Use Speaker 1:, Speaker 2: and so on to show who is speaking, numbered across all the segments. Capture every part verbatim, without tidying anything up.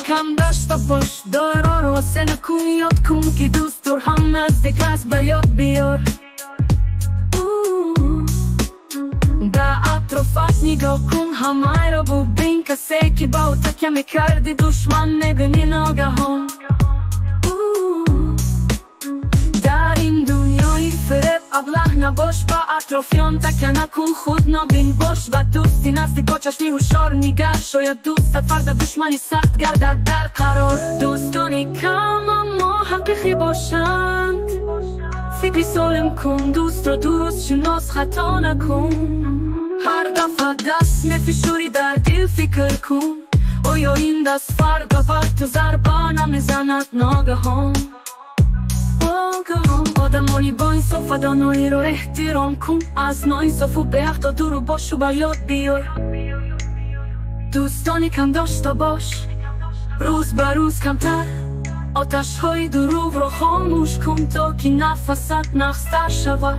Speaker 1: کم داشته باش، دوراро واسه نکن. یاد کن که دوست دور هم نزدیک است، به یاد بیار. در атрофат نگاه کن، ҳамаеро бубин. کасе که با такя мекардӣ душман، мебинӣ ногаҳон. در این دنیای فиреб аблаҳ набош، با атрофиён такя накун. خود نابین باش و دӯсти наздик با чашми ҳушёр. нигар شاید دوستت فردا دشمنی سخت گردد در قرار. دӯстони کم аммо ҳақиқӣ бошанд. فکری سالم کن، دوست را درست شناس، خطا نکن. هر دفعه دست میفشوری در دل فکر کن، آیا این دست فردا بر تو ضربه نمیزند ناگهان. آدمانی با انصاف و دانایی را احترام کن، از ناانصاف و بی‌حق دور باش و به یاد بیار. دوستانی کم داشته باش، روز به روز کمتر. آتش های دروغ را خاموش کن تا که نفست نخستر شود.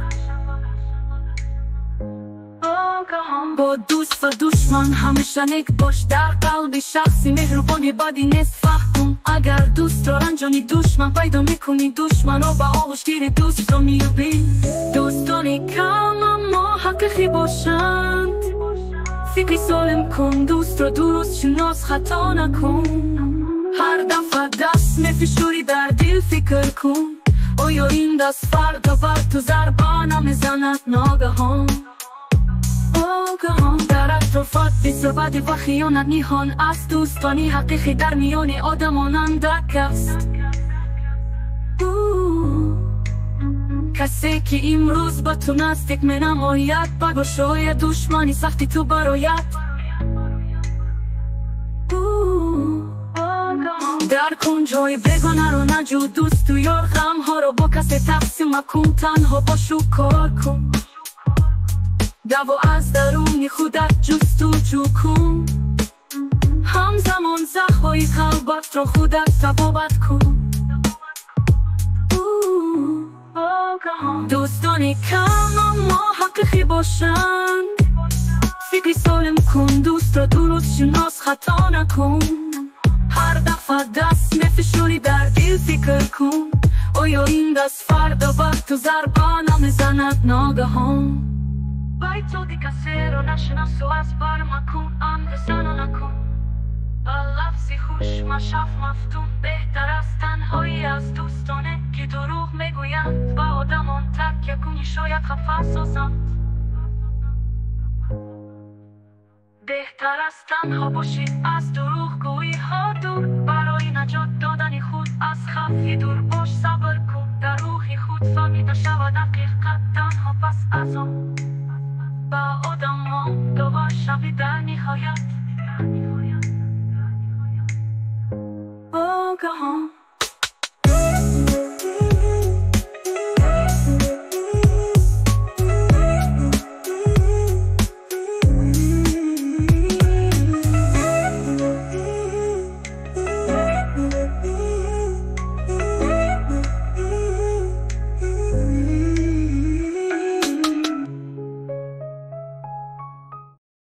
Speaker 1: با دوست و دشمن همیشه نیک باش، در قلب شخصی مهربانی بدی نیست فهم. اگر دوست را رنجانی دشمن پیدا میکنی، دشمن را به آغوش گیری دوست را میبین. دوستانی کم اما حقیقی باشند. فکری سالم کن، دوست را درست شناس، خطا نکن. هر دفعه دست میفشوری در دل فکر کن، آیا این دست فردا بر تو ضربه نمیزند ناگهان. در атрофат بی‌ثباتی و خیانت نهان است. دوستانی حقیقی در میان آدمان اندک است. کسی که امروز با تو نزدیک مینماید، بعد شاید دشمنی سختی تو براید. در کن جای بیگانه رو نجو، دوست و یار غم ها رو با کسی تقسیم مکن. تنها باش و کار کن، دوا از درون خودت جستجو کن. همزمان زخم‌های قلبت را خودت طبابت کن. دوستانی کم اما حقیقی باشند. فکری سالم کن، دوست را درست شناس، خطا نکن. هر دفعه دست میفشوری در دل فکر کن، آیا این دست فردا بر تو ضربه نمیزند ناگهان. بیت و کاсе رو نشناس و از بر مکن، اندازه نکن. با لفظی خوش مشاف مفتون، بهتر از تنهایی از دوستانه که دروغ میگویند. با آدمان تکیه کنی شاید خفه سازند. بهتر از تنها باشی از دروغ گویی ها دور. برای نجات دادن خود از خفی دور باش، صبر کن. در روح خود فهمیده شود حقیقت تنها، پس از آن با آدمان دوبار شوی در نهایت. آگاهان